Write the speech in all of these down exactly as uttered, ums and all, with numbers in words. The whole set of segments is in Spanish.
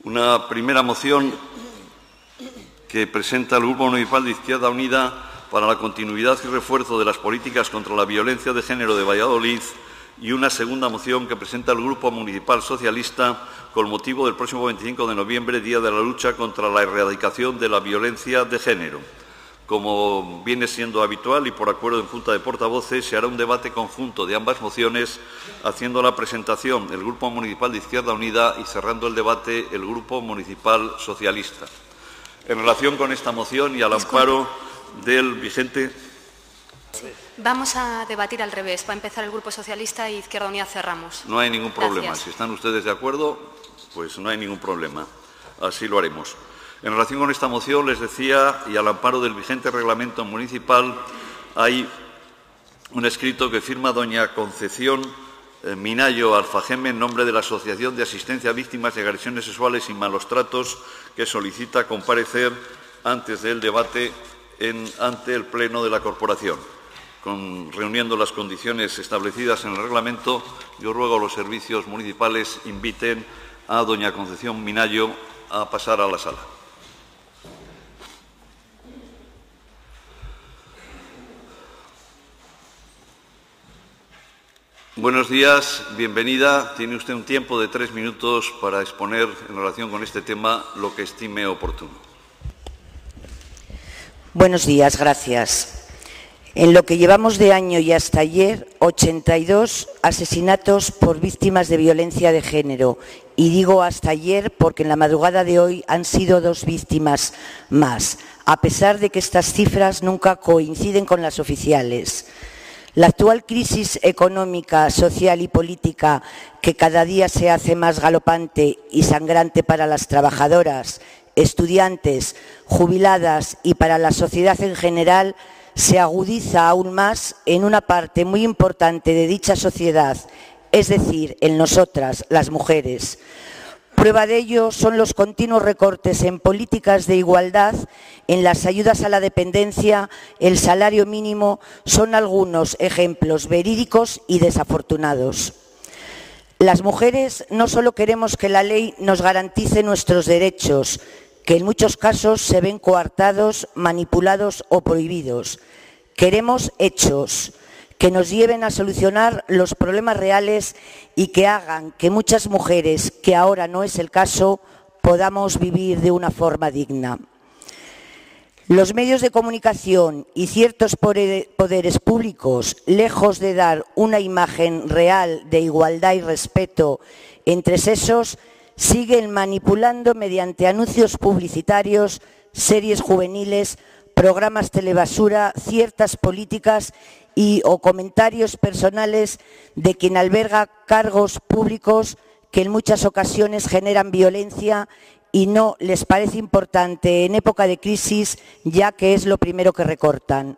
Una primera moción que presenta el Grupo Municipal de Izquierda Unida para la continuidad y refuerzo de las políticas contra la violencia de género de Valladolid, y una segunda moción que presenta el Grupo Municipal Socialista con motivo del próximo veinticinco de noviembre, Día de la Lucha contra la Erradicación de la Violencia de Género. Como viene siendo habitual y por acuerdo en Junta de Portavoces, se hará un debate conjunto de ambas mociones, haciendo la presentación el Grupo Municipal de Izquierda Unida y cerrando el debate el Grupo Municipal Socialista. En relación con esta moción y al amparo del vigente... Sí. Vamos a debatir al revés. Va a empezar el Grupo Socialista y Izquierda Unida cerramos. No hay ningún problema. Gracias. Si están ustedes de acuerdo, pues no hay ningún problema. Así lo haremos. En relación con esta moción, les decía, y al amparo del vigente reglamento municipal, hay un escrito que firma doña Concepción eh, Minayo Alfajeme en nombre de la Asociación de Asistencia a Víctimas de Agresiones Sexuales y Malos Tratos, que solicita comparecer antes del debate en, ante el Pleno de la Corporación. Con, reuniendo las condiciones establecidas en el reglamento, yo ruego a los servicios municipales inviten a doña Concepción Minayo a pasar a la sala. Buenos días, bienvenida. Tiene usted un tiempo de tres minutos para exponer en relación con este tema lo que estime oportuno. Buenos días, gracias. En lo que llevamos de año y hasta ayer, ochenta y dos asesinatos por víctimas de violencia de género. Y digo hasta ayer porque en la madrugada de hoy han sido dos víctimas más, a pesar de que estas cifras nunca coinciden con las oficiales. La actual crisis económica, social y política, que cada día se hace más galopante y sangrante para las trabajadoras, estudiantes, jubiladas y para la sociedad en general, se agudiza aún más en una parte muy importante de dicha sociedad, es decir, en nosotras, las mujeres. Prueba de ello son los continuos recortes en políticas de igualdad, en las ayudas a la dependencia, el salario mínimo, son algunos ejemplos verídicos y desafortunados. Las mujeres no solo queremos que la ley nos garantice nuestros derechos, que en muchos casos se ven coartados, manipulados o prohibidos. Queremos hechos que nos lleven a solucionar los problemas reales y que hagan que muchas mujeres, que ahora no es el caso, podamos vivir de una forma digna. Los medios de comunicación y ciertos poderes públicos, lejos de dar una imagen real de igualdad y respeto entre sexos, siguen manipulando mediante anuncios publicitarios, series juveniles, programas telebasura, ciertas políticas y o comentarios personales de quien alberga cargos públicos que en muchas ocasiones generan violencia y no les parece importante en época de crisis, ya que es lo primero que recortan.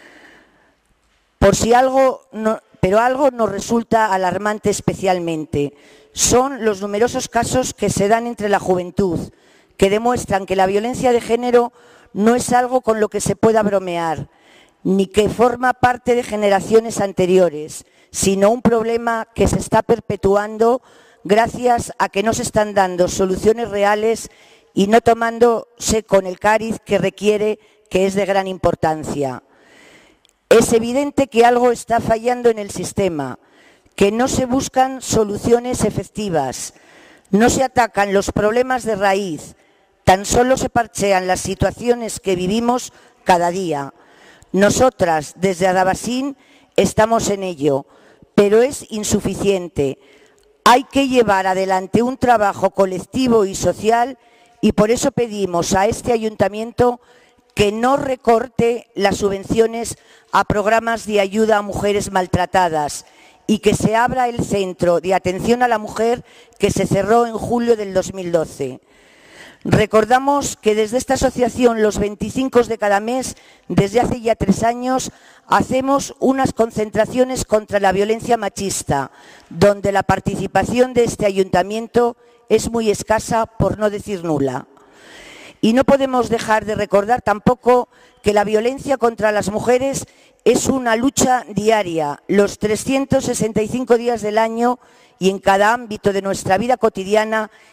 Por si algo, no, pero algo nos resulta alarmante especialmente. Son los numerosos casos que se dan entre la juventud, que demuestran que la violencia de género no es algo con lo que se pueda bromear, ni que forma parte de generaciones anteriores, sino un problema que se está perpetuando gracias a que no se están dando soluciones reales y no tomándose con el cariz que requiere, que es de gran importancia. Es evidente que algo está fallando en el sistema, que no se buscan soluciones efectivas, no se atacan los problemas de raíz, tan solo se parchean las situaciones que vivimos cada día. Nosotras, desde Adabasín, estamos en ello, pero es insuficiente. Hay que llevar adelante un trabajo colectivo y social y por eso pedimos a este ayuntamiento que no recorte las subvenciones a programas de ayuda a mujeres maltratadas y que se abra el centro de atención a la mujer que se cerró en julio del dos mil doce. Recordamos que desde esta asociación, los veinticinco de cada mes, desde hace ya tres años, hacemos unas concentraciones contra la violencia machista, donde la participación de este ayuntamiento es muy escasa, por no decir nula. Y no podemos dejar de recordar tampoco que la violencia contra las mujeres es una lucha diaria, los trescientos sesenta y cinco días del año y en cada ámbito de nuestra vida cotidiana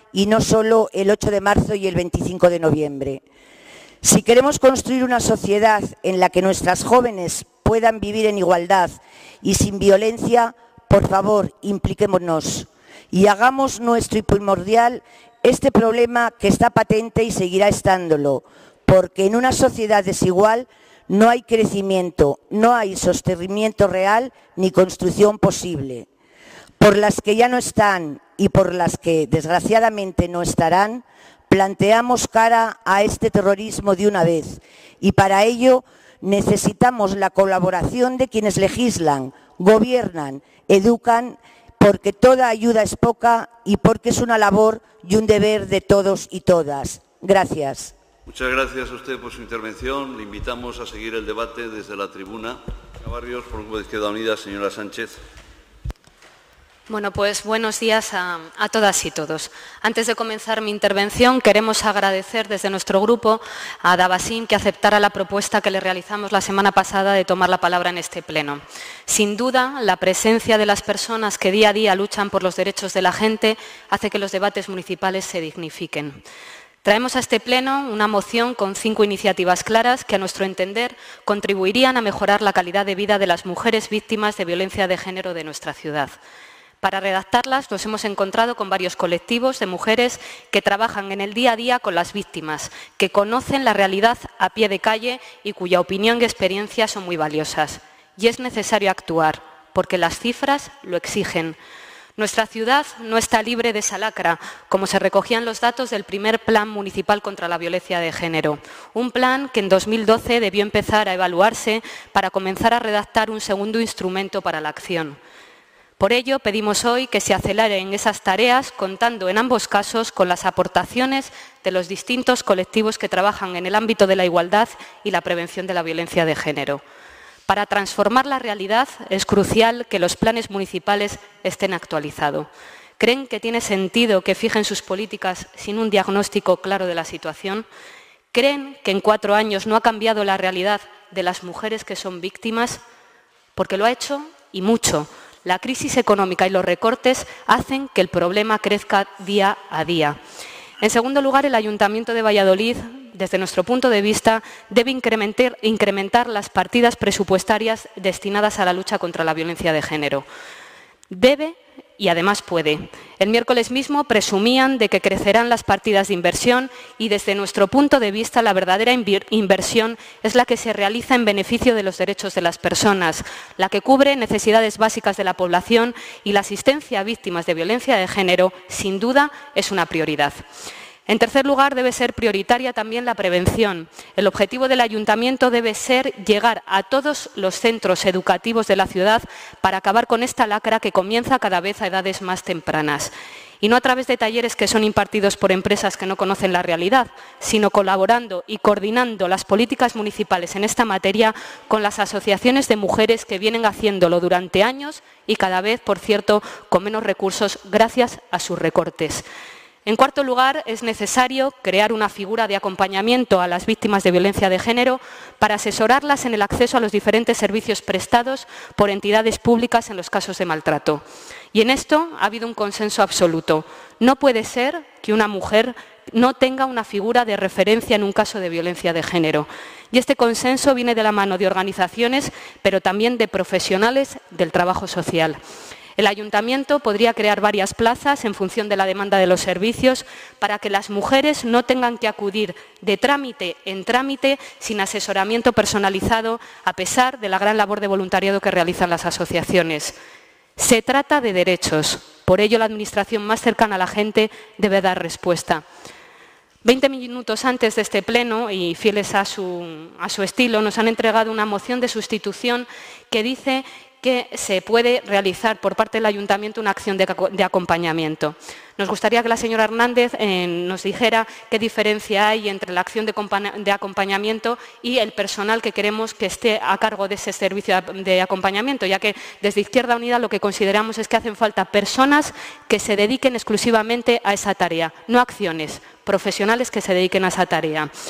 y no solo el ocho de marzo y el veinticinco de noviembre. Si queremos construir una sociedad en la que nuestras jóvenes puedan vivir en igualdad y sin violencia, por favor, impliquémonos y hagamos nuestro y primordial este problema que está patente y seguirá estándolo, porque en una sociedad desigual no hay crecimiento, no hay sostenimiento real ni construcción posible. Por las que ya no están y por las que desgraciadamente no estarán, planteamos cara a este terrorismo de una vez y para ello necesitamos la colaboración de quienes legislan, gobiernan, educan, porque toda ayuda es poca y porque es una labor y un deber de todos y todas. Gracias. Muchas gracias a usted por su intervención. Le invitamos a seguir el debate desde la tribuna. Barrios, por el Grupo de Izquierda Unida, señora Sánchez. Bueno, pues buenos días a, a todas y todos. Antes de comenzar mi intervención, queremos agradecer desde nuestro grupo a Davasim que aceptara la propuesta que le realizamos la semana pasada de tomar la palabra en este pleno. Sin duda, la presencia de las personas que día a día luchan por los derechos de la gente hace que los debates municipales se dignifiquen. Traemos a este pleno una moción con cinco iniciativas claras que, a nuestro entender, contribuirían a mejorar la calidad de vida de las mujeres víctimas de violencia de género de nuestra ciudad. Para redactarlas nos hemos encontrado con varios colectivos de mujeres que trabajan en el día a día con las víctimas, que conocen la realidad a pie de calle y cuya opinión y experiencia son muy valiosas. Y es necesario actuar, porque las cifras lo exigen. Nuestra ciudad no está libre de esa lacra, como se recogían los datos del primer Plan Municipal contra la Violencia de Género. Un plan que en dos mil doce debió empezar a evaluarse para comenzar a redactar un segundo instrumento para la acción. Por ello, pedimos hoy que se aceleren esas tareas, contando en ambos casos con las aportaciones de los distintos colectivos que trabajan en el ámbito de la igualdad y la prevención de la violencia de género. Para transformar la realidad es crucial que los planes municipales estén actualizados. ¿Creen que tiene sentido que fijen sus políticas sin un diagnóstico claro de la situación? ¿Creen que en cuatro años no ha cambiado la realidad de las mujeres que son víctimas? Porque lo ha hecho y mucho. La crisis económica y los recortes hacen que el problema crezca día a día. En segundo lugar, el Ayuntamiento de Valladolid, desde nuestro punto de vista, debe incrementar, incrementar las partidas presupuestarias destinadas a la lucha contra la violencia de género. Debe y además puede. El miércoles mismo presumían de que crecerán las partidas de inversión y desde nuestro punto de vista la verdadera inversión es la que se realiza en beneficio de los derechos de las personas, la que cubre necesidades básicas de la población y la asistencia a víctimas de violencia de género, sin duda, es una prioridad. En tercer lugar, debe ser prioritaria también la prevención. El objetivo del Ayuntamiento debe ser llegar a todos los centros educativos de la ciudad para acabar con esta lacra que comienza cada vez a edades más tempranas. Y no a través de talleres que son impartidos por empresas que no conocen la realidad, sino colaborando y coordinando las políticas municipales en esta materia con las asociaciones de mujeres que vienen haciéndolo durante años y cada vez, por cierto, con menos recursos gracias a sus recortes. En cuarto lugar, es necesario crear una figura de acompañamiento a las víctimas de violencia de género para asesorarlas en el acceso a los diferentes servicios prestados por entidades públicas en los casos de maltrato. Y en esto ha habido un consenso absoluto. No puede ser que una mujer no tenga una figura de referencia en un caso de violencia de género. Y este consenso viene de la mano de organizaciones, pero también de profesionales del trabajo social. El Ayuntamiento podría crear varias plazas en función de la demanda de los servicios para que las mujeres no tengan que acudir de trámite en trámite sin asesoramiento personalizado, a pesar de la gran labor de voluntariado que realizan las asociaciones. Se trata de derechos, por ello la Administración más cercana a la gente debe dar respuesta. Veinte minutos antes de este pleno, y fieles a su, a su estilo, nos han entregado una moción de sustitución que dice que se puede realizar por parte del Ayuntamiento una acción de, de acompañamiento. Nos gustaría que la señora Hernández eh, nos dijera qué diferencia hay entre la acción de, de acompañamiento y el personal que queremos que esté a cargo de ese servicio de acompañamiento, ya que desde Izquierda Unida lo que consideramos es que hacen falta personas que se dediquen exclusivamente a esa tarea, no acciones, profesionales que se dediquen a esa tarea.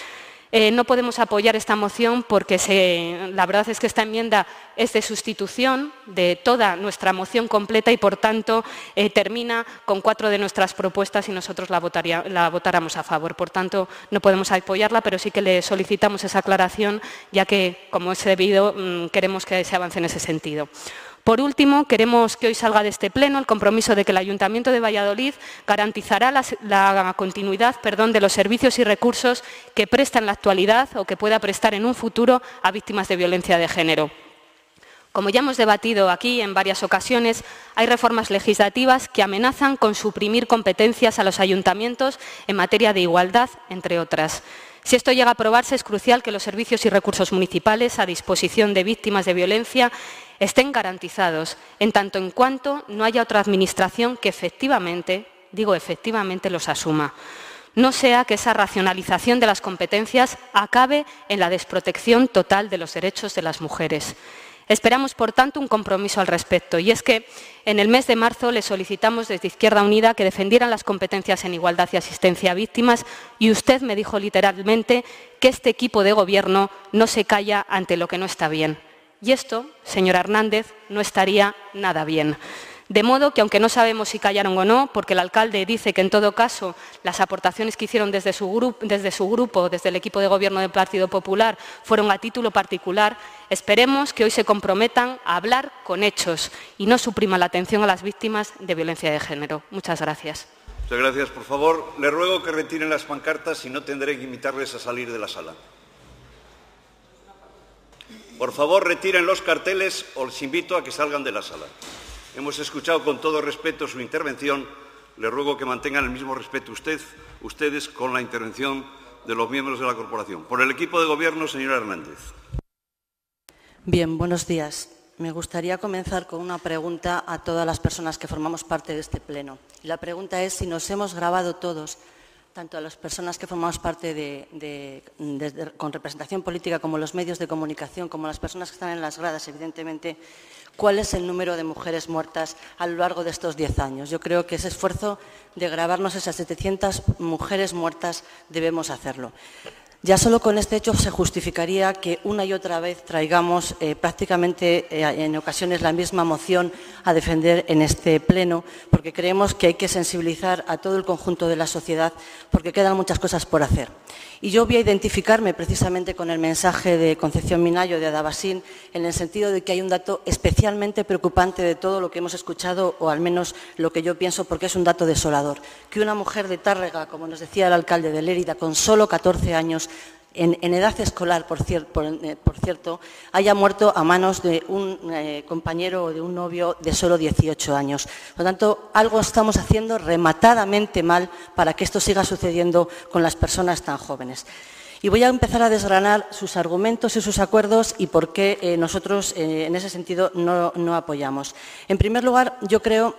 Eh, no podemos apoyar esta moción porque se, la verdad es que esta enmienda es de sustitución de toda nuestra moción completa y, por tanto, eh, termina con cuatro de nuestras propuestas y nosotros la, votaría, la votáramos a favor. Por tanto, no podemos apoyarla, pero sí que le solicitamos esa aclaración, ya que, como es debido, mmm, queremos que se avance en ese sentido. Por último, queremos que hoy salga de este pleno el compromiso de que el Ayuntamiento de Valladolid garantizará la, la continuidad perdón, de los servicios y recursos que presta en la actualidad o que pueda prestar en un futuro a víctimas de violencia de género. Como ya hemos debatido aquí en varias ocasiones, hay reformas legislativas que amenazan con suprimir competencias a los ayuntamientos en materia de igualdad, entre otras. Si esto llega a aprobarse, es crucial que los servicios y recursos municipales a disposición de víctimas de violencia estén garantizados, en tanto en cuanto no haya otra administración que efectivamente, digo efectivamente, los asuma. No sea que esa racionalización de las competencias acabe en la desprotección total de los derechos de las mujeres. Esperamos, por tanto, un compromiso al respecto, y es que en el mes de marzo le solicitamos desde Izquierda Unida que defendieran las competencias en igualdad y asistencia a víctimas, y usted me dijo literalmente que este equipo de gobierno no se calla ante lo que no está bien. Y esto, señora Hernández, no estaría nada bien. De modo que, aunque no sabemos si callaron o no, porque el alcalde dice que en todo caso las aportaciones que hicieron desde su grupo, desde, su grupo, desde el equipo de gobierno del Partido Popular, fueron a título particular, esperemos que hoy se comprometan a hablar con hechos y no supriman la atención a las víctimas de violencia de género. Muchas gracias. Muchas gracias. Por favor, le ruego que retiren las pancartas y no tendré que invitarles a salir de la sala. Por favor, retiren los carteles o les invito a que salgan de la sala. Hemos escuchado con todo respeto su intervención. Le ruego que mantengan el mismo respeto usted, ustedes con la intervención de los miembros de la corporación. Por el equipo de gobierno, señora Hernández. Bien, buenos días. Me gustaría comenzar con una pregunta a todas las personas que formamos parte de este pleno. La pregunta es si nos hemos grabado todos, tanto a las personas que formamos parte de, de, de, de, con representación política como los medios de comunicación, como las personas que están en las gradas, evidentemente, cuál es el número de mujeres muertas a lo largo de estos diez años. Yo creo que ese esfuerzo de grabarnos esas setecientas mujeres muertas debemos hacerlo. Ya solo con este hecho se justificaría que una y otra vez traigamos eh, prácticamente eh, en ocasiones la misma moción a defender en este pleno, porque creemos que hay que sensibilizar a todo el conjunto de la sociedad, porque quedan muchas cosas por hacer. Y yo voy a identificarme precisamente con el mensaje de Concepción Minayo de Adabasín, en el sentido de que hay un dato especialmente preocupante de todo lo que hemos escuchado, o al menos lo que yo pienso, porque es un dato desolador. Que una mujer de Tárrega, como nos decía el alcalde de Lérida, con solo catorce años, En, en edad escolar, por, cier, por, eh, por cierto, haya muerto a manos de un eh, compañero o de un novio de solo dieciocho años. Por lo tanto, algo estamos haciendo rematadamente mal para que esto siga sucediendo con las personas tan jóvenes. Y voy a empezar a desgranar sus argumentos y sus acuerdos y por qué eh, nosotros, eh, en ese sentido, no, no apoyamos. En primer lugar, yo creo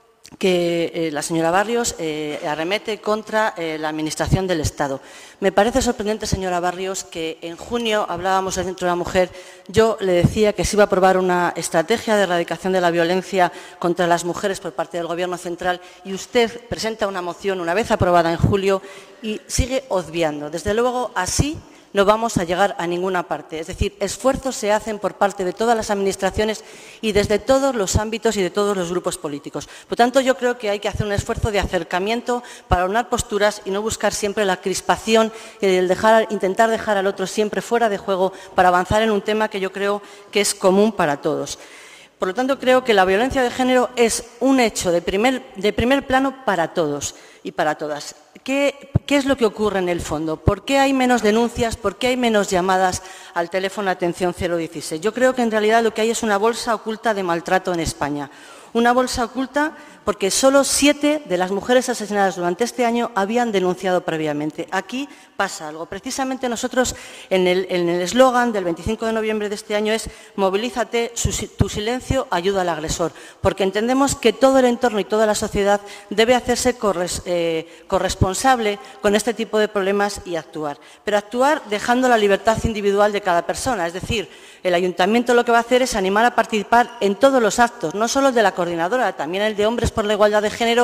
que eh, la señora Barrios eh, arremete contra eh, la Administración del Estado. Me parece sorprendente, señora Barrios, que en junio hablábamos del Centro de la Mujer. Yo le decía que se iba a aprobar una estrategia de erradicación de la violencia contra las mujeres por parte del Gobierno central y usted presenta una moción una vez aprobada en julio y sigue obviando. Desde luego, así no vamos a llegar a ninguna parte. Es decir, esfuerzos se hacen por parte de todas las administraciones y desde todos los ámbitos y de todos los grupos políticos. Por tanto, yo creo que hay que hacer un esfuerzo de acercamiento para aunar posturas y no buscar siempre la crispación y el dejar, intentar dejar al otro siempre fuera de juego para avanzar en un tema que yo creo que es común para todos. Por lo tanto, creo que la violencia de género es un hecho de primer, de primer plano para todos y para todas. ¿Qué, ¿Qué es lo que ocurre en el fondo? ¿Por qué hay menos denuncias? ¿Por qué hay menos llamadas al teléfono Atención cero dieciséis? Yo creo que en realidad lo que hay es una bolsa oculta de maltrato en España. Una bolsa oculta porque solo siete de las mujeres asesinadas durante este año habían denunciado previamente. Aquí pasa algo. Precisamente nosotros, en el eslogan del veinticinco de noviembre de este año es «Movilízate, su, tu silencio ayuda al agresor», porque entendemos que todo el entorno y toda la sociedad debe hacerse corres, eh, corresponsable con este tipo de problemas y actuar. Pero actuar dejando la libertad individual de cada persona, es decir, el ayuntamiento lo que va a hacer es animar a participar en todos los actos, no solo el de la coordinadora, también el de Hombres por la Igualdad de Género,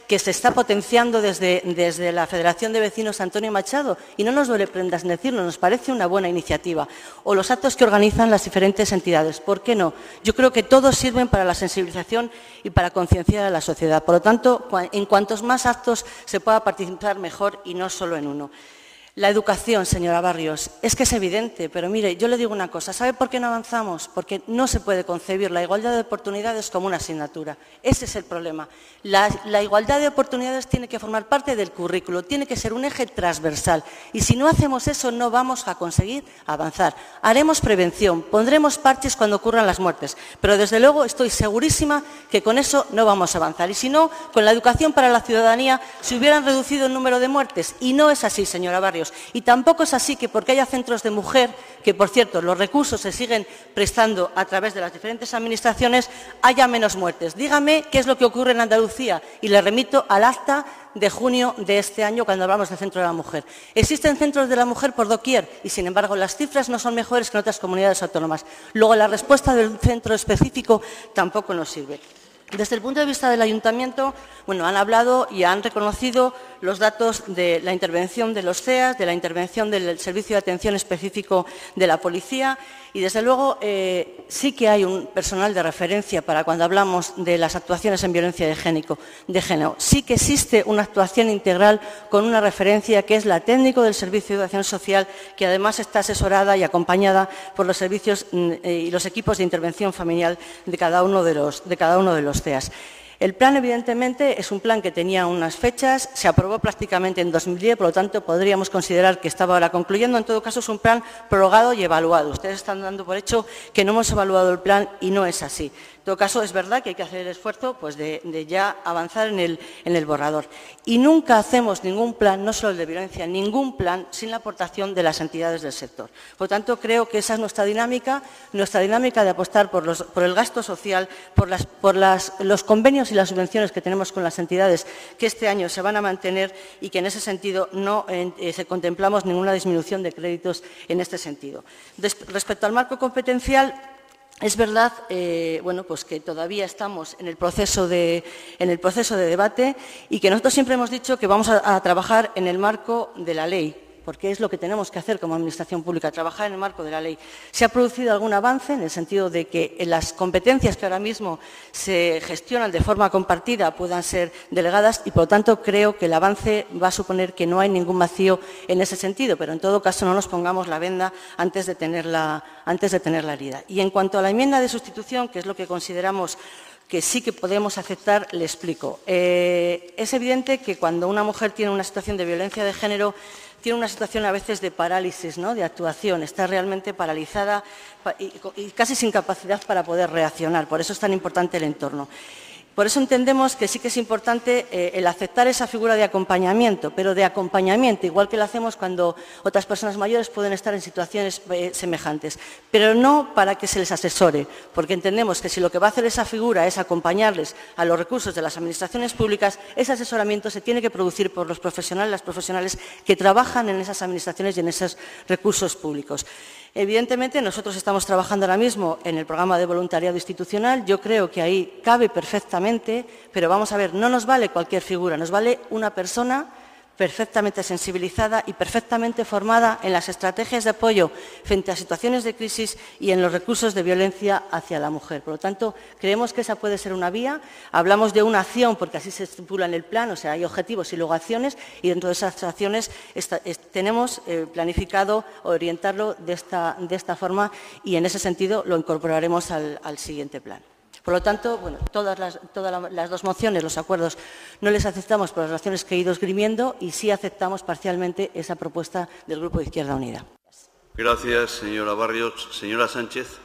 que se está potenciando desde, desde la Federación de Vecinos Antonio Machado, y no nos duele prendas en decirlo, nos parece una buena iniciativa. O los actos que organizan las diferentes entidades. ¿Por qué no? Yo creo que todos sirven para la sensibilización y para concienciar a la sociedad. Por lo tanto, en cuantos más actos se pueda participar, mejor, y no solo en uno. La educación, señora Barrios, es que es evidente, pero mire, yo le digo una cosa, ¿sabe por qué no avanzamos? Porque no se puede concebir la igualdad de oportunidades como una asignatura. Ese es el problema. La, la igualdad de oportunidades tiene que formar parte del currículo, tiene que ser un eje transversal. Y si no hacemos eso, no vamos a conseguir avanzar. Haremos prevención, pondremos parches cuando ocurran las muertes, pero desde luego estoy segurísima que con eso no vamos a avanzar. Y si no, con la educación para la ciudadanía se hubieran reducido el número de muertes. Y no es así, señora Barrios. Y tampoco es así que porque haya centros de mujer, que por cierto los recursos se siguen prestando a través de las diferentes administraciones, haya menos muertes. Dígame qué es lo que ocurre en Andalucía y le remito al acta de junio de este año cuando hablamos del Centro de la Mujer. Existen centros de la mujer por doquier y, sin embargo, las cifras no son mejores que en otras comunidades autónomas. Luego, la respuesta del centro específico tampoco nos sirve. Desde el punto de vista del ayuntamiento, bueno, han hablado y han reconocido los datos de la intervención de los C E A S, de la intervención del Servicio de Atención Específico de la Policía y, desde luego, eh, sí que hay un personal de referencia para cuando hablamos de las actuaciones en violencia de género, de género. Sí que existe una actuación integral con una referencia que es la técnico del Servicio de Acción Social, que además está asesorada y acompañada por los servicios eh, y los equipos de intervención familiar de cada uno de los, de cada uno de los C E A S. El plan, evidentemente, es un plan que tenía unas fechas, se aprobó prácticamente en dos mil diez, por lo tanto, podríamos considerar que estaba ahora concluyendo. En todo caso, es un plan prorrogado y evaluado. Ustedes están dando por hecho que no hemos evaluado el plan y no es así. En todo caso, es verdad que hay que hacer el esfuerzo pues, de, de ya avanzar en el, en el borrador. Y nunca hacemos ningún plan, no solo el de violencia, ningún plan sin la aportación de las entidades del sector. Por lo tanto, creo que esa es nuestra dinámica, nuestra dinámica de apostar por, los, por el gasto social, por, las, por las, los convenios y las subvenciones que tenemos con las entidades que este año se van a mantener y que en ese sentido no eh, se contemplamos ninguna disminución de créditos en este sentido. Des, respecto al marco competencial, es verdad eh, bueno, pues que todavía estamos en el, proceso de, en el proceso de debate y que nosotros siempre hemos dicho que vamos a, a trabajar en el marco de la ley, porque es lo que tenemos que hacer como Administración Pública, trabajar en el marco de la ley. Se ha producido algún avance en el sentido de que las competencias que ahora mismo se gestionan de forma compartida puedan ser delegadas y, por lo tanto, creo que el avance va a suponer que no hay ningún vacío en ese sentido, pero en todo caso no nos pongamos la venda antes de tener la, antes de tener la herida. Y en cuanto a la enmienda de sustitución, que es lo que consideramos que sí que podemos aceptar, le explico. Eh, es evidente que cuando una mujer tiene una situación de violencia de género, tiene una situación a veces de parálisis, ¿no?, de actuación, está realmente paralizada y, y casi sin capacidad para poder reaccionar. Por eso es tan importante el entorno. Por eso entendemos que sí que es importante eh, el aceptar esa figura de acompañamiento, pero de acompañamiento, igual que lo hacemos cuando otras personas mayores pueden estar en situaciones eh, semejantes, pero no para que se les asesore, porque entendemos que si lo que va a hacer esa figura es acompañarles a los recursos de las administraciones públicas, ese asesoramiento se tiene que producir por los profesionales, las profesionales que trabajan en esas administraciones y en esos recursos públicos. Evidentemente, nosotros estamos trabajando ahora mismo en el programa de voluntariado institucional. Yo creo que ahí cabe perfectamente, pero vamos a ver, no nos vale cualquier figura, nos vale una persona perfectamente sensibilizada y perfectamente formada en las estrategias de apoyo frente a situaciones de crisis y en los recursos de violencia hacia la mujer. Por lo tanto, creemos que esa puede ser una vía. Hablamos de una acción porque así se estipula en el plan, o sea, hay objetivos y luego acciones, y dentro de esas acciones esta, es, tenemos eh, planificado orientarlo de esta, de esta forma y en ese sentido lo incorporaremos al, al siguiente plan. Por lo tanto, bueno, todas, las, todas las dos mociones, los acuerdos, no les aceptamos por las razones que he ido esgrimiendo y sí aceptamos parcialmente esa propuesta del Grupo de Izquierda Unida. Gracias, señora Barrios. Señora Sánchez.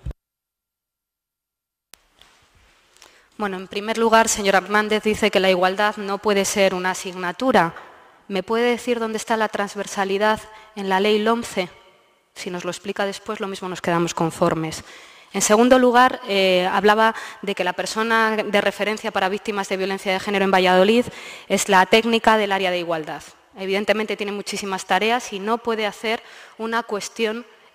Bueno, en primer lugar, señor Hernández dice que la igualdad no puede ser una asignatura. ¿Me puede decir dónde está la transversalidad en la ley LOMCE? Si nos lo explica después, lo mismo nos quedamos conformes. En segundo lugar, eh, hablaba de que la persona de referencia para víctimas de violencia de género en Valladolid es la técnica del área de igualdad. Evidentemente tiene muchísimas tareas y no puede hacer una cuestión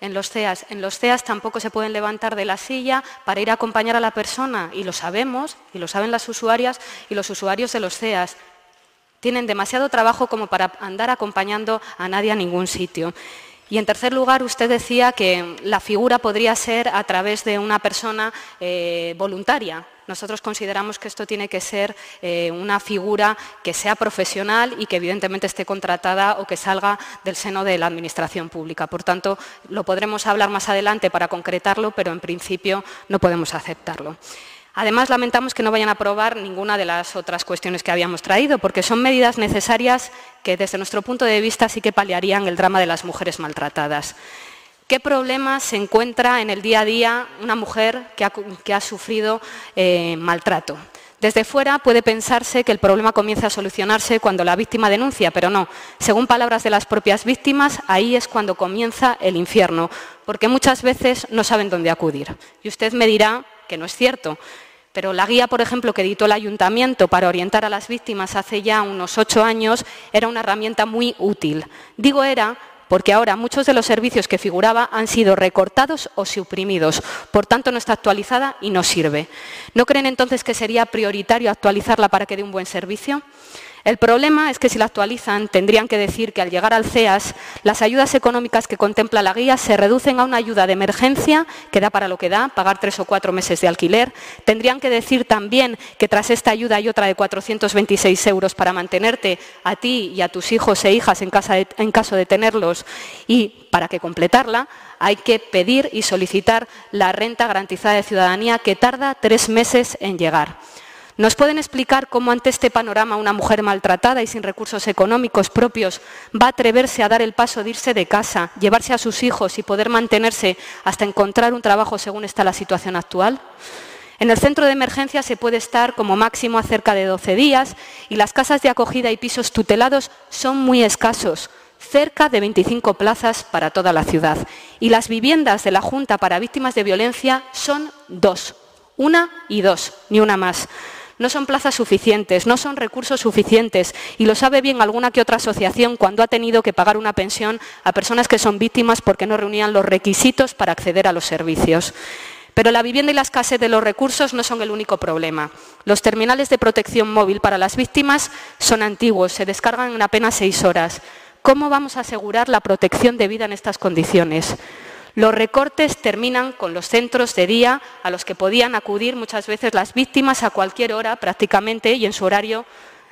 en los C E As. En los C E As tampoco se pueden levantar de la silla para ir a acompañar a la persona, y lo sabemos, y lo saben las usuarias y los usuarios de los C E As. Tienen demasiado trabajo como para andar acompañando a nadie a ningún sitio. Y en tercer lugar, usted decía que la figura podría ser a través de una persona eh, voluntaria. Nosotros consideramos que esto tiene que ser eh, una figura que sea profesional y que evidentemente esté contratada o que salga del seno de la Administración pública. Por tanto, lo podremos hablar más adelante para concretarlo, pero en principio no podemos aceptarlo. Además, lamentamos que no vayan a aprobar ninguna de las otras cuestiones que habíamos traído, porque son medidas necesarias que, desde nuestro punto de vista, sí que paliarían el drama de las mujeres maltratadas. ¿Qué problemas se encuentra en el día a día una mujer que ha, que ha sufrido eh, maltrato? Desde fuera puede pensarse que el problema comienza a solucionarse cuando la víctima denuncia, pero no. Según palabras de las propias víctimas, ahí es cuando comienza el infierno, porque muchas veces no saben dónde acudir. Y usted me dirá que no es cierto, pero la guía, por ejemplo, que editó el Ayuntamiento para orientar a las víctimas hace ya unos ocho años, era una herramienta muy útil. Digo era porque ahora muchos de los servicios que figuraba han sido recortados o suprimidos, por tanto no está actualizada y no sirve. ¿No creen entonces que sería prioritario actualizarla para que dé un buen servicio? El problema es que si la actualizan tendrían que decir que al llegar al C E A S las ayudas económicas que contempla la guía se reducen a una ayuda de emergencia que da para lo que da, pagar tres o cuatro meses de alquiler. Tendrían que decir también que tras esta ayuda hay otra de cuatrocientos veintiséis euros para mantenerte a ti y a tus hijos e hijas en, casa de, en caso de tenerlos, y para que completarla hay que pedir y solicitar la renta garantizada de ciudadanía, que tarda tres meses en llegar. ¿Nos pueden explicar cómo ante este panorama una mujer maltratada y sin recursos económicos propios va a atreverse a dar el paso de irse de casa, llevarse a sus hijos y poder mantenerse hasta encontrar un trabajo según está la situación actual? En el centro de emergencia se puede estar como máximo a cerca de doce días y las casas de acogida y pisos tutelados son muy escasos, cerca de veinticinco plazas para toda la ciudad. Y las viviendas de la Junta para víctimas de violencia son dos, una y dos, ni una más. No son plazas suficientes, no son recursos suficientes, y lo sabe bien alguna que otra asociación cuando ha tenido que pagar una pensión a personas que son víctimas porque no reunían los requisitos para acceder a los servicios. Pero la vivienda y la escasez de los recursos no son el único problema. Los terminales de protección móvil para las víctimas son antiguos, se descargan en apenas seis horas. ¿Cómo vamos a asegurar la protección debida en estas condiciones? Los recortes terminan con los centros de día a los que podían acudir muchas veces las víctimas a cualquier hora prácticamente y en su horario,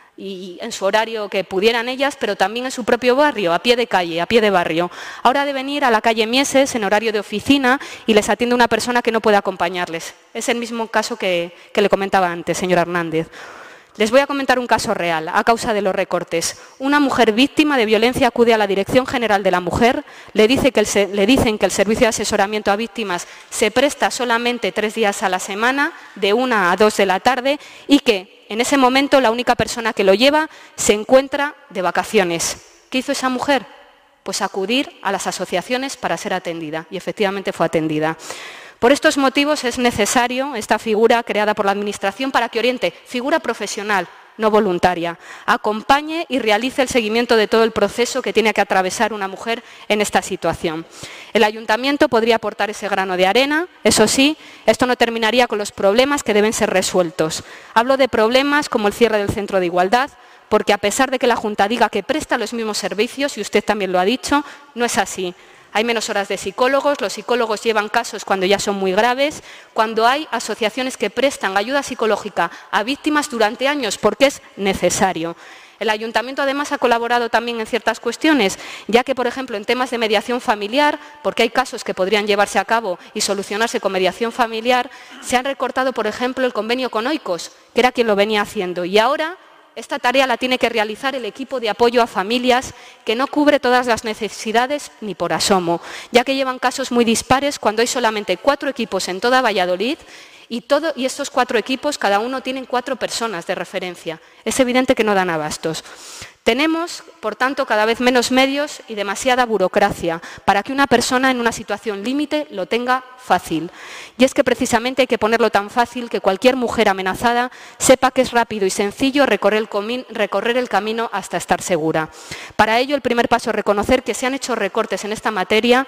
y en su horario que pudieran ellas, pero también en su propio barrio, a pie de calle, a pie de barrio. Ahora deben ir a la calle Mieses en horario de oficina y les atiende una persona que no puede acompañarles. Es el mismo caso que, que le comentaba antes, señor Hernández. Les voy a comentar un caso real, a causa de los recortes. Una mujer víctima de violencia acude a la Dirección General de la Mujer, le, dice que el, le dicen que el servicio de asesoramiento a víctimas se presta solamente tres días a la semana, de una a dos de la tarde, y que en ese momento la única persona que lo lleva se encuentra de vacaciones. ¿Qué hizo esa mujer? Pues acudir a las asociaciones para ser atendida, y efectivamente fue atendida. Por estos motivos es necesario esta figura creada por la Administración para que oriente, figura profesional, no voluntaria, acompañe y realice el seguimiento de todo el proceso que tiene que atravesar una mujer en esta situación. El Ayuntamiento podría aportar ese grano de arena, eso sí, esto no terminaría con los problemas que deben ser resueltos. Hablo de problemas como el cierre del centro de igualdad, porque a pesar de que la Junta diga que presta los mismos servicios, y usted también lo ha dicho, no es así. Hay menos horas de psicólogos, los psicólogos llevan casos cuando ya son muy graves, cuando hay asociaciones que prestan ayuda psicológica a víctimas durante años porque es necesario. El Ayuntamiento además ha colaborado también en ciertas cuestiones, ya que, por ejemplo, en temas de mediación familiar, porque hay casos que podrían llevarse a cabo y solucionarse con mediación familiar, se han recortado, por ejemplo, el convenio con Oikos, que era quien lo venía haciendo, y ahora esta tarea la tiene que realizar el equipo de apoyo a familias, que no cubre todas las necesidades ni por asomo, ya que llevan casos muy dispares cuando hay solamente cuatro equipos en toda Valladolid y, todo, y estos cuatro equipos, cada uno tienen cuatro personas de referencia. Es evidente que no dan abastos. Tenemos, por tanto, cada vez menos medios y demasiada burocracia para que una persona en una situación límite lo tenga fácil. Y es que precisamente hay que ponerlo tan fácil que cualquier mujer amenazada sepa que es rápido y sencillo recorrer el, recorrer el camino hasta estar segura. Para ello, el primer paso es reconocer que se han hecho recortes en esta materia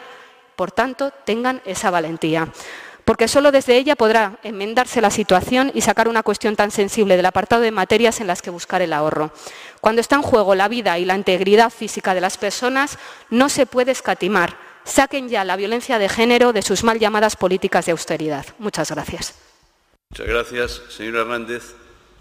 Por tanto, tengan esa valentía, porque solo desde ella podrá enmendarse la situación y sacar una cuestión tan sensible del apartado de materias en las que buscar el ahorro. Cuando está en juego la vida y la integridad física de las personas, no se puede escatimar. Saquen ya la violencia de género de sus mal llamadas políticas de austeridad. Muchas gracias. Muchas gracias. Señora Hernández.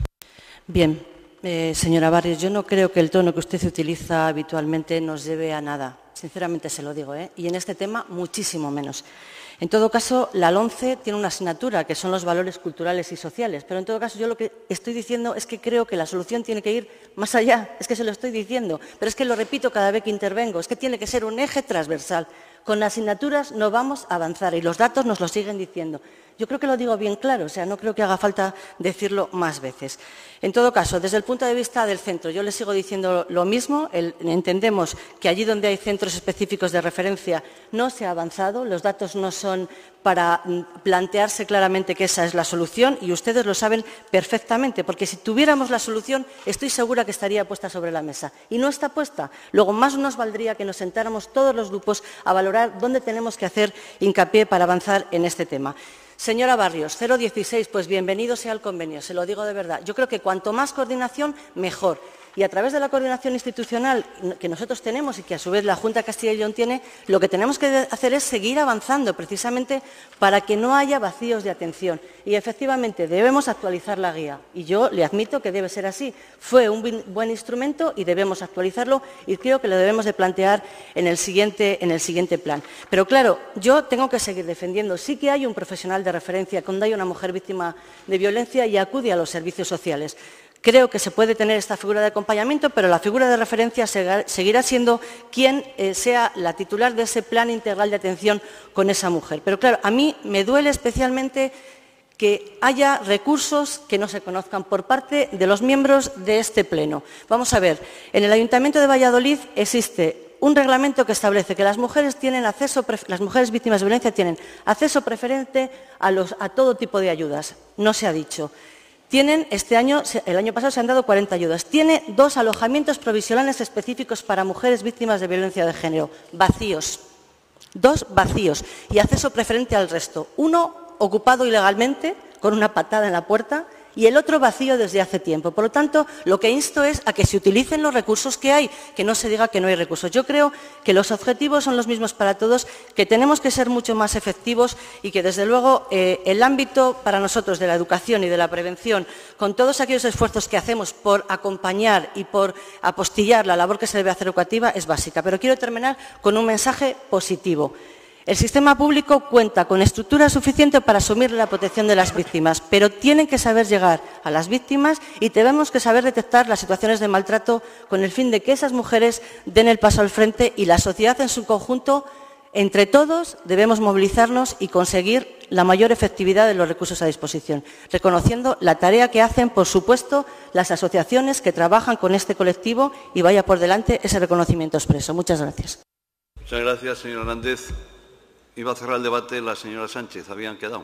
Bien, eh, señora Barrios, yo no creo que el tono que usted utiliza habitualmente nos lleve a nada. Sinceramente se lo digo, ¿eh? Y en este tema muchísimo menos. En todo caso, la LOMCE tiene una asignatura que son los valores culturales y sociales, pero en todo caso yo lo que estoy diciendo es que creo que la solución tiene que ir más allá, es que se lo estoy diciendo, pero es que lo repito cada vez que intervengo, es que tiene que ser un eje transversal. Con las asignaturas no vamos a avanzar y los datos nos lo siguen diciendo. Yo creo que lo digo bien claro, o sea, no creo que haga falta decirlo más veces. En todo caso, desde el punto de vista del centro, yo le sigo diciendo lo mismo. El, entendemos que allí donde hay centros específicos de referencia no se ha avanzado, los datos no son para plantearse claramente que esa es la solución y ustedes lo saben perfectamente, porque si tuviéramos la solución estoy segura que estaría puesta sobre la mesa y no está puesta. Luego, más nos valdría que nos sentáramos todos los grupos a valorar dónde tenemos que hacer hincapié para avanzar en este tema. Señora Barrios, cero dieciséis, pues bienvenido sea el convenio, se lo digo de verdad. Yo creo que cuanto más coordinación, mejor. Y a través de la coordinación institucional que nosotros tenemos y que a su vez la Junta de Castilla y León tiene, lo que tenemos que hacer es seguir avanzando precisamente para que no haya vacíos de atención. Y efectivamente debemos actualizar la guía. Y yo le admito que debe ser así. Fue un buen instrumento y debemos actualizarlo y creo que lo debemos de plantear en el siguiente, en el siguiente plan. Pero claro, yo tengo que seguir defendiendo. Sí que hay un profesional de referencia cuando hay una mujer víctima de violencia y acude a los servicios sociales. Creo que se puede tener esta figura de acompañamiento, pero la figura de referencia seguirá siendo quien eh, sea la titular de ese plan integral de atención con esa mujer. Pero claro, a mí me duele especialmente que haya recursos que no se conozcan por parte de los miembros de este Pleno. Vamos a ver, en el Ayuntamiento de Valladolid existe un reglamento que establece que las mujeres, tienen acceso, las mujeres víctimas de violencia tienen acceso preferente a, los, a todo tipo de ayudas. No se ha dicho. Tienen este año, el año pasado se han dado cuarenta ayudas. Tiene dos alojamientos provisionales específicos para mujeres víctimas de violencia de género, vacíos. Dos vacíos y acceso preferente al resto. Uno ocupado ilegalmente, con una patada en la puerta, y el otro vacío desde hace tiempo. Por lo tanto, lo que insto es a que se utilicen los recursos que hay, que no se diga que no hay recursos. Yo creo que los objetivos son los mismos para todos, que tenemos que ser mucho más efectivos y que, desde luego, eh, el ámbito para nosotros de la educación y de la prevención, con todos aquellos esfuerzos que hacemos por acompañar y por apostillar la labor que se debe hacer educativa, es básica. Pero quiero terminar con un mensaje positivo. El sistema público cuenta con estructura suficiente para asumir la protección de las víctimas, pero tienen que saber llegar a las víctimas y tenemos que saber detectar las situaciones de maltrato con el fin de que esas mujeres den el paso al frente y la sociedad en su conjunto, entre todos, debemos movilizarnos y conseguir la mayor efectividad de los recursos a disposición, reconociendo la tarea que hacen, por supuesto, las asociaciones que trabajan con este colectivo y vaya por delante ese reconocimiento expreso. Muchas gracias. Muchas gracias, señor Hernández. Iba a cerrar el debate la señora Sánchez. ¿Habían quedado?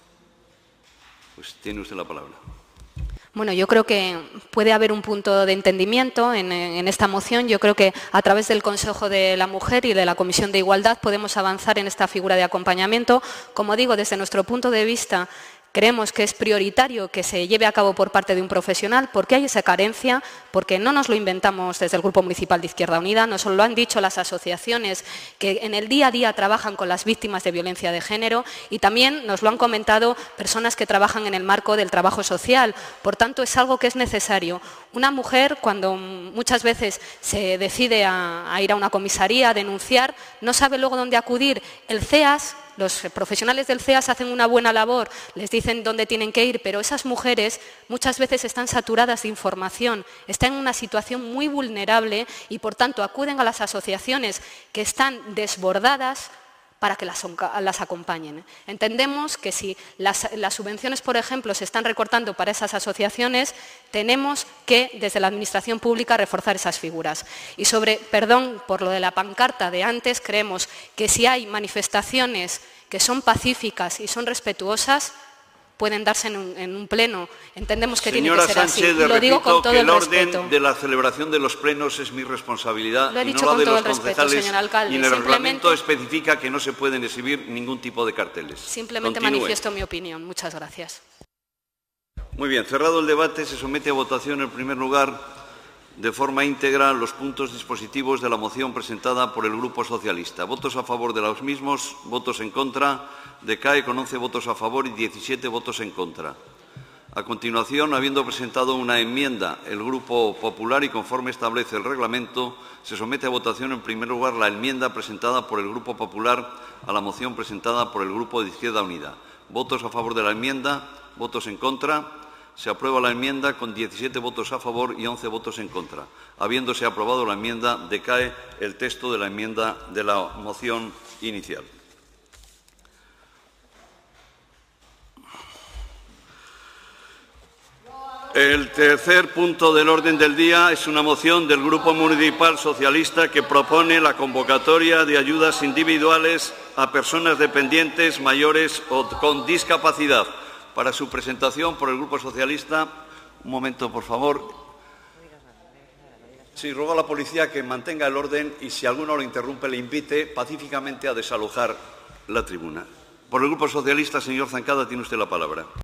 Pues tiene usted la palabra. Bueno, yo creo que puede haber un punto de entendimiento en, en esta moción. Yo creo que a través del Consejo de la Mujer y de la Comisión de Igualdad podemos avanzar en esta figura de acompañamiento. Como digo, desde nuestro punto de vista, creemos que es prioritario que se lleve a cabo por parte de un profesional porque hay esa carencia, porque no nos lo inventamos desde el Grupo Municipal de Izquierda Unida, nos lo han dicho las asociaciones que en el día a día trabajan con las víctimas de violencia de género y también nos lo han comentado personas que trabajan en el marco del trabajo social. Por tanto, es algo que es necesario. Una mujer, cuando muchas veces se decide a, a ir a una comisaría a denunciar, no sabe luego dónde acudir. El C E A S, los profesionales del C E A S hacen una buena labor, les dicen dónde tienen que ir, pero esas mujeres muchas veces están saturadas de información, están en una situación muy vulnerable y, por tanto, acuden a las asociaciones que están desbordadas para que las, las acompañen. Entendemos que si las, las subvenciones, por ejemplo, se están recortando para esas asociaciones, tenemos que, desde la Administración Pública, reforzar esas figuras. Y sobre, perdón por lo de la pancarta de antes, creemos que si hay manifestaciones que son pacíficas y son respetuosas, pueden darse en un, en un pleno. Entendemos que Señora tiene que ser Sánchez, así. le Y lo digo repito con todo que el el orden respeto. de la celebración de los plenos es mi responsabilidad Lo he y dicho no la con de todo los el respeto, concejales, señor alcalde. y en el Simplemente- reglamento especifica que no se pueden exhibir ningún tipo de carteles. Simplemente Continúe. manifiesto mi opinión. Muchas gracias. Muy bien, cerrado el debate, se somete a votación en primer lugar de forma íntegra los puntos dispositivos de la moción presentada por el Grupo Socialista. Votos a favor de los mismos, votos en contra, decae con once votos a favor y diecisiete votos en contra. A continuación, habiendo presentado una enmienda el Grupo Popular y conforme establece el reglamento, se somete a votación en primer lugar la enmienda presentada por el Grupo Popular a la moción presentada por el Grupo de Izquierda Unida. Votos a favor de la enmienda, votos en contra. Se aprueba la enmienda con diecisiete votos a favor y once votos en contra. Habiéndose aprobado la enmienda, decae el texto de la enmienda de la moción inicial. El tercer punto del orden del día es una moción del Grupo Municipal Socialista que propone la convocatoria de ayudas individuales a personas dependientes, mayores o con discapacidad. Para su presentación por el Grupo Socialista, un momento, por favor. Sí, ruego a la policía que mantenga el orden y, si alguno lo interrumpe, le invite pacíficamente a desalojar la tribuna. Por el Grupo Socialista, señor Zancada, tiene usted la palabra.